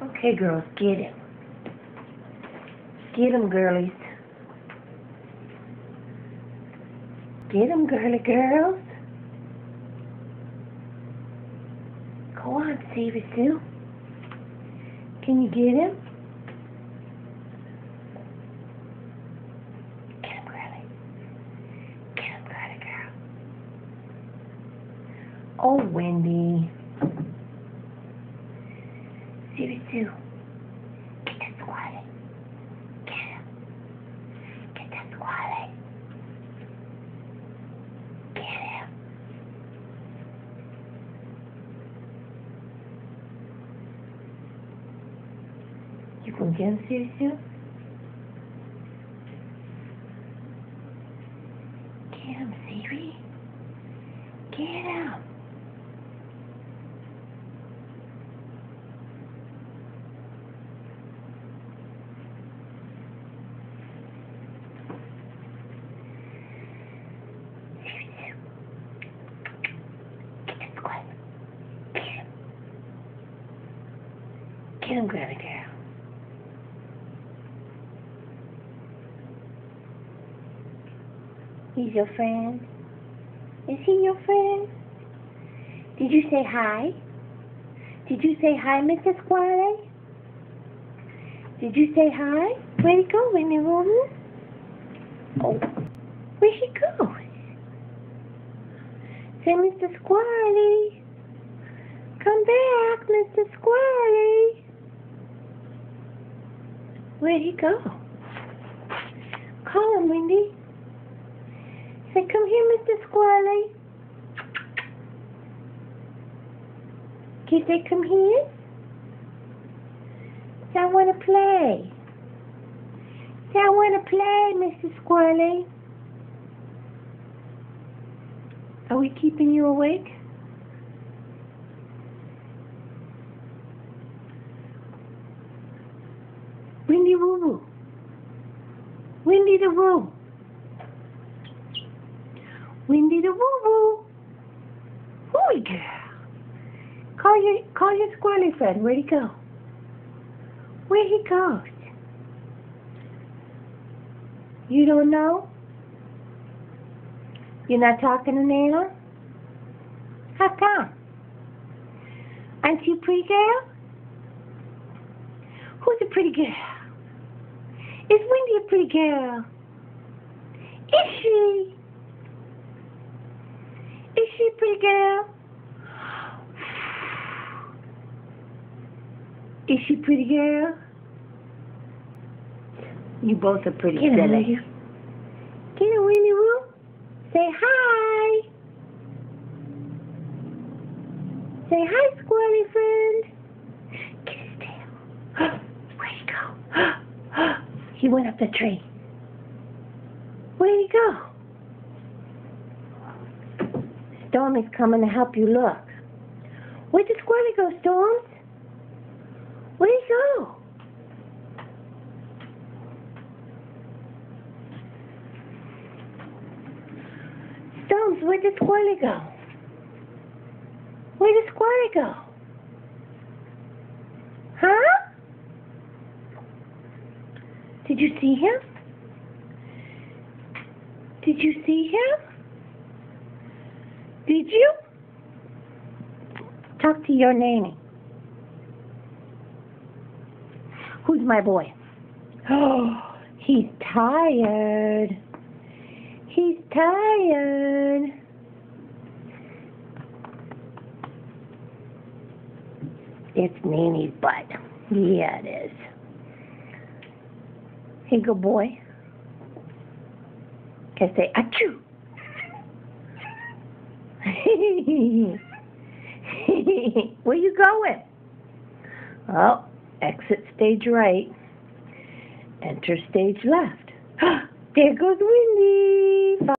Okay, girls, get him. Get him, girlies. Get him, girly girls. Go on, Savy Sue. Can you get him? Get him, girly. Get him, girly girl. Oh, Wendy. Savy Sue. Get that squally. Get him. Get that squally. Get him. You gonna get him, Savy Sue? Get him, Savy. Get him. Get him, girly girl. He's your friend? Is he your friend? Did you say hi? Did you say hi, Mr. Squally? Did you say hi? Where'd he go, Wendy Woo? Oh, where'd he go? Say, Mr. Squally. Come back, Mr. Squally. Where'd he go? Call him, Wendy. Say, come here, Mr. Squally. Can you say, come here? Say, I want to play. Say, I want to play, Mr. Squally. Are we keeping you awake? Wendy Woo Woo. Wendy the Woo. Wendy the Woo Woo. Hooey girl. Call your squally friend. Where'd he go? Where'd he go? You don't know? You're not talking to Nana? How come? Aren't you a pretty girl? Who's a pretty girl? Is Wendy a pretty girl? Is she? Is she a pretty girl? Is she a pretty girl? You both are pretty silly. Get him, Wendy Woo. Say hi. Say hi, squirrely friend. Get his tail. Where'd he go? He went up the tree. Where'd he go? Storm is coming to help you look. Where'd the squirrely go, Storms? Where'd he go? Storms, where'd the squirrely go? Where'd the squirrely go? Huh? Did you see him? Did you see him? Did you? Talk to your nanny. Who's my boy? Oh, he's tired. He's tired. It's Nanny's butt. Yeah, it is. Hey, good boy. Can I say achoo? Where you going? Oh, exit stage right. Enter stage left. There goes Wendy.